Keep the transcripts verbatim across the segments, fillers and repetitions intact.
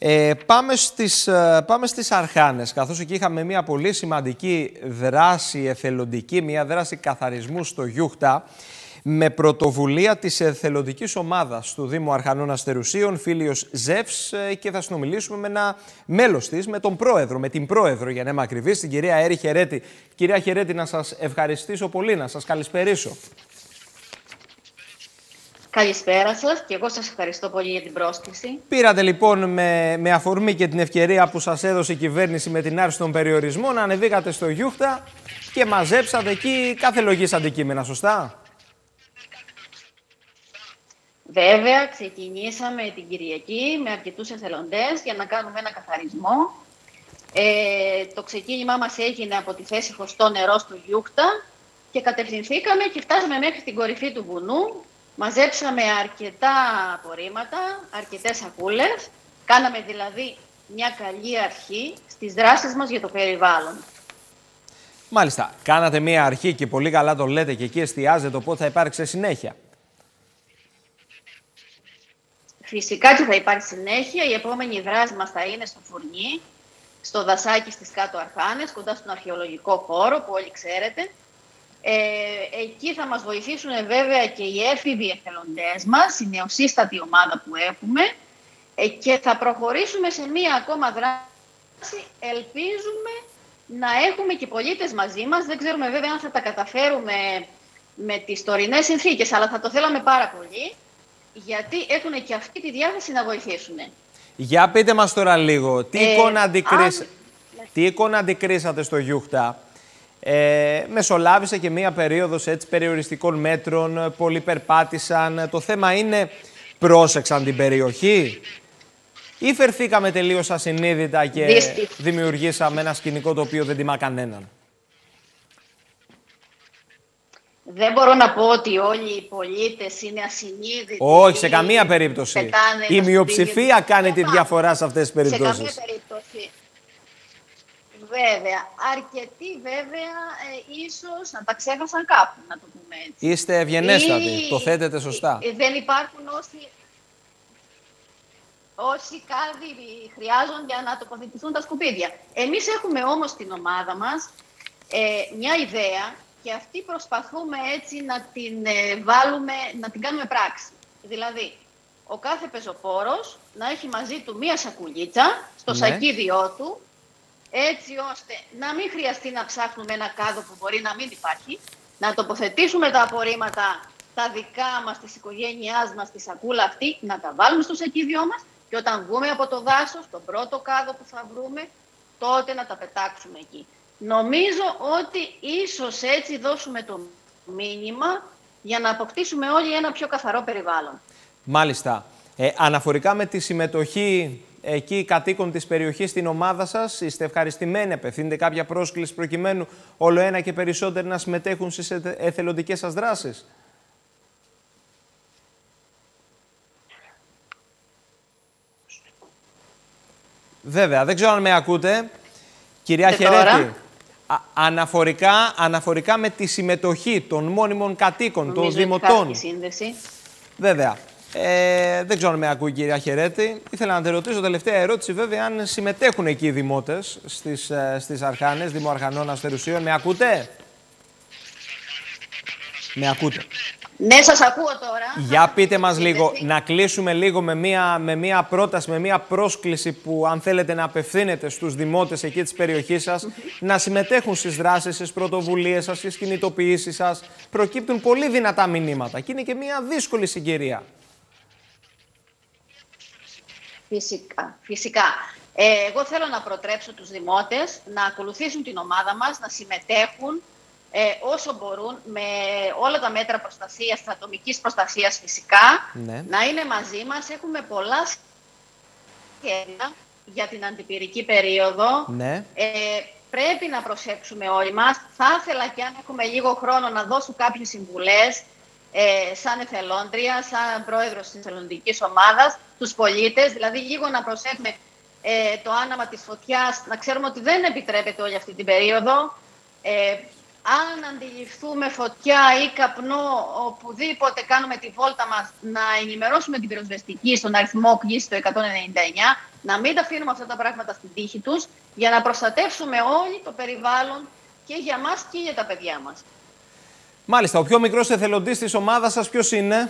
Ε, πάμε, στις, πάμε στις Αρχάνες, καθώς εκεί είχαμε μια πολύ σημαντική δράση εθελοντική, μια δράση καθαρισμού στο Γιούχτα, με πρωτοβουλία της εθελοντικής ομάδας του Δήμου Αρχανών Αστερουσίων, Φίλιος Ζεύς, και θα συνομιλήσουμε με ένα μέλος της, με τον πρόεδρο, με την πρόεδρο για να είμαι ακριβής, την κυρία Έρη Χερέτη. Κυρία Χερέτη, να σας ευχαριστήσω πολύ, να σας καλησπερίσω. Καλησπέρα σας και εγώ σας ευχαριστώ πολύ για την πρόσκληση. Πήρατε λοιπόν με, με αφορμή και την ευκαιρία που σας έδωσε η κυβέρνηση με την άρση των περιορισμών, ανεβήκατε στο Γιούχτα και μαζέψατε εκεί κάθε λογής αντικείμενα, σωστά? Βέβαια, ξεκινήσαμε την Κυριακή με αρκετούς εθελοντές για να κάνουμε ένα καθαρισμό. Ε, το ξεκίνημά μας έγινε από τη θέση Χωστό Νερό στο Γιούχτα και κατευθυνθήκαμε και φτάσαμε μέχρι την κορυφή του βουνού. Μαζέψαμε αρκετά απορρίμματα, αρκετές σακούλες. Κάναμε δηλαδή μια καλή αρχή στις δράσεις μας για το περιβάλλον. Μάλιστα. Κάνατε μια αρχή και πολύ καλά το λέτε και εκεί εστιάζετε, οπότε θα υπάρξει συνέχεια. Φυσικά και θα υπάρχει συνέχεια. Η επόμενη δράση μας θα είναι στο Φουρνί, στο δασάκι στις Κάτω Αρχάνες, κοντά στον αρχαιολογικό χώρο που όλοι ξέρετε. Ε, εκεί θα μας βοηθήσουν βέβαια και οι έφηβοι εθελοντές μας, η νεοσύστατη ομάδα που έχουμε, ε, και θα προχωρήσουμε σε μία ακόμα δράση. Ελπίζουμε να έχουμε και πολίτες μαζί μας. Δεν ξέρουμε βέβαια αν θα τα καταφέρουμε με τις τωρινές συνθήκες, αλλά θα το θέλαμε πάρα πολύ, γιατί έχουν και αυτή τη διάθεση να βοηθήσουν. Για πείτε μας τώρα λίγο, τι, ε, εικόνα, αντικρίσα... αν... τι εικόνα αντικρίσατε στο Γιούχτα? Ε, μεσολάβησε και μία περίοδος έτσι περιοριστικών μέτρων, πολλοί περπάτησαν. Το θέμα είναι, πρόσεξαν την περιοχή ή φερθήκαμε τελείως ασυνείδητα και Δίστη. δημιουργήσαμε ένα σκηνικό το οποίο δεν τιμά κανέναν? Δεν μπορώ να πω ότι όλοι οι πολίτες είναι ασυνείδητοι. Όχι, σε καμία περίπτωση. Η μειοψηφία κάνει τη διαφορά σε αυτές τις περιπτώσεις. Σε καμία περίπτωση. Βέβαια. Αρκετοί βέβαια ε, ίσως να τα ξέχασαν κάπου, να το πούμε έτσι. Είστε ευγενέστατοι, ή... το θέτετε σωστά. Δεν υπάρχουν όσοι, όσοι κάδοι χρειάζονται για να τοποθετηθούν τα σκουπίδια. Εμείς έχουμε όμως στην ομάδα μας ε, μια ιδέα και αυτή προσπαθούμε έτσι να την ε, βάλουμε, να την κάνουμε πράξη. Δηλαδή, ο κάθε πεζοπόρος να έχει μαζί του μία σακουλίτσα στο ναι. σακίδιό του, έτσι ώστε να μην χρειαστεί να ψάχνουμε ένα κάδο που μπορεί να μην υπάρχει, να τοποθετήσουμε τα απορρίμματα, τα δικά μας, της οικογένειάς μας, τη σακούλα αυτή, να τα βάλουμε στο σακίδιό μας και όταν βγούμε από το δάσος, τον πρώτο κάδο που θα βρούμε, τότε να τα πετάξουμε εκεί. Νομίζω ότι ίσως έτσι δώσουμε το μήνυμα για να αποκτήσουμε όλοι ένα πιο καθαρό περιβάλλον. Μάλιστα. Ε, αναφορικά με τη συμμετοχή εκεί κατοίκων της περιοχής στην ομάδα σας, είστε ευχαριστημένοι? Απευθύνετε κάποια πρόσκληση προκειμένου όλο ένα και περισσότεροι να συμμετέχουν στις εθελοντικές σας δράσεις? Βέβαια, δεν ξέρω αν με ακούτε. Κυρία και Χερέτη, α, αναφορικά, αναφορικά με τη συμμετοχή των μόνιμων κατοίκων, νομίζω των δημοτών. Σύνδεση. Βέβαια. Ε, δεν ξέρω αν με ακούει η κυρία Χερέτη. Ήθελα να te ρωτήσω, τελευταία ερώτηση βέβαια, αν συμμετέχουν εκεί οι δημότες στις, στις Αρχάνες, Δήμο Αρχανών Αστερουσίων. Με ακούτε? Με ακούτε? Ναι, σας ακούω τώρα. Για πείτε μας λίγο, να κλείσουμε λίγο με μία, με μία πρόταση, με μία πρόσκληση που αν θέλετε να απευθύνετε στους δημότες εκεί της περιοχής σας, mm-hmm. να συμμετέχουν στις δράσεις, στις πρωτοβουλίες σας, στις κινητοποιήσεις σας. Προκύπτουν πολύ δυνατά μηνύματα και είναι και μία δύσκολη συγκυρία. Φυσικά, φυσικά. Ε, εγώ θέλω να προτρέψω τους δημότες να ακολουθήσουν την ομάδα μας, να συμμετέχουν ε, όσο μπορούν με όλα τα μέτρα προστασίας, της ατομικής προστασίας φυσικά, ναι. να είναι μαζί μας. Έχουμε πολλά σχέδια για την αντιπυρική περίοδο. Ναι. Ε, πρέπει να προσέξουμε όλοι μας. Θα ήθελα και αν έχουμε λίγο χρόνο να δώσω κάποιες συμβουλές Ε, σαν εθελόντρια, σαν πρόεδρος της εθελοντικής ομάδας, τους πολίτες, δηλαδή λίγο να προσέχουμε ε, το άναμα της φωτιάς, να ξέρουμε ότι δεν επιτρέπεται όλη αυτή την περίοδο. Ε, αν αντιληφθούμε φωτιά ή καπνό οπουδήποτε κάνουμε τη βόλτα μας, να ενημερώσουμε την πυροσβεστική στον αριθμό κλήση το εκατόν ενενήντα εννιά, να μην τα αφήνουμε αυτά τα πράγματα στην τύχη τους, για να προστατεύσουμε όλοι το περιβάλλον και για μας και για τα παιδιά μας. Μάλιστα, ο πιο μικρός εθελοντής της ομάδας σας ποιος είναι?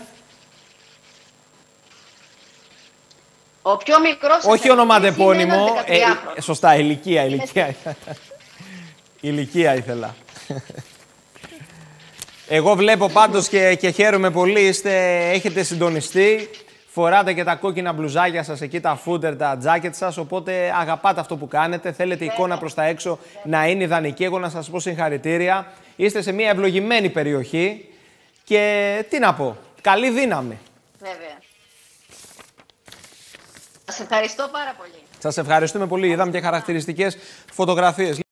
Ο πιο μικρός Όχι ονοματεπώνυμο, ε, ε, σωστά, ηλικία, ηλικία. Ηλικία ήθελα. Εγώ βλέπω πάντως και, και χαίρομαι πολύ, είστε, έχετε συντονιστεί, φοράτε και τα κόκκινα μπλουζάκια σας εκεί, τα φούτερ, τα τζάκετ σας, οπότε αγαπάτε αυτό που κάνετε, θέλετε η εικόνα προς τα έξω να είναι ιδανική. Εγώ να σας πω συγχαρητήρια, είστε σε μια ευλογημένη περιοχή και τι να πω, καλή δύναμη. Βέβαια. Σας ευχαριστώ πάρα πολύ. Σας ευχαριστούμε πολύ, είδαμε και χαρακτηριστικές φωτογραφίες.